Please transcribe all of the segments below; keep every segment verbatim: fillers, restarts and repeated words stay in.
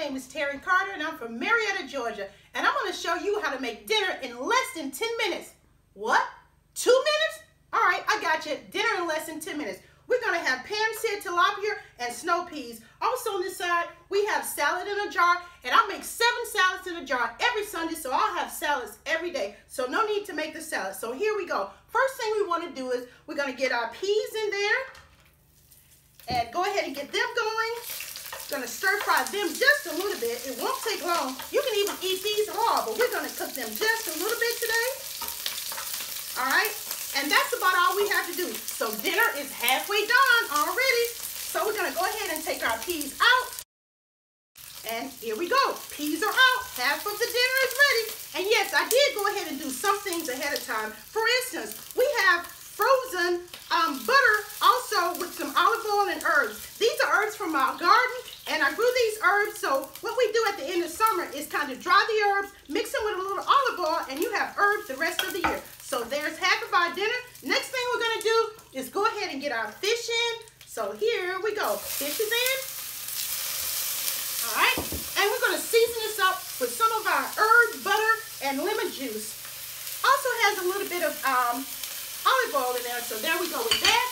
name is Terry Carter and I'm from Marietta, Georgia. And I'm going to show you how to make dinner in less than ten minutes. What? Two minutes? All right, I got you. Dinner in less than ten minutes. We're going to have pan-seared tilapia and snow peas. Also on this side, we have salad in a jar. And I make seven salads in a jar every Sunday, so I'll have salads every day. So no need to make the salad. So here we go. First thing we want to do is we're going to get our peas in there. And go ahead and get them going. Going to stir fry them just a little bit. It won't take long. You can even eat these raw, but we're going to cook them just a little bit today. All right. And that's about all we have to do. So dinner is halfway done already. So we're going to go ahead and take our peas out. And here we go. Peas are out. Half of the dinner is ready. And yes, I did go ahead and do some things ahead of time. For instance, we have frozen um, butter also with some olive oil and herbs. These are herbs from our garden. And I grew these herbs. So what we do at the end of summer is kind of dry the herbs, mix them with a little olive oil, and you have herbs the rest of the year. So there's half of our dinner. Next thing we're going to do is go ahead and get our fish in. So here we go. Fish is in. All right. And we're going to season this up with some of our herbs, butter, and lemon juice. Also has a little bit of um, olive oil in there. So there we go with that.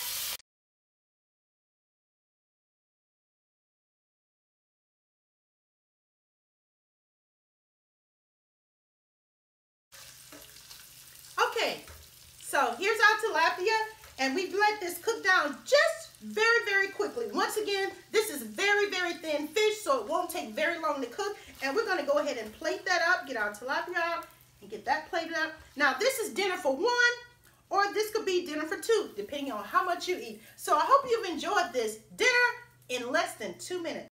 Okay, so here's our tilapia, and we've let this cook down just very, very quickly. Once again, this is very, very thin fish, so it won't take very long to cook. And we're going to go ahead and plate that up, get our tilapia out, and get that plated up. Now, this is dinner for one, or this could be dinner for two, depending on how much you eat. So I hope you've enjoyed this dinner in less than two minutes.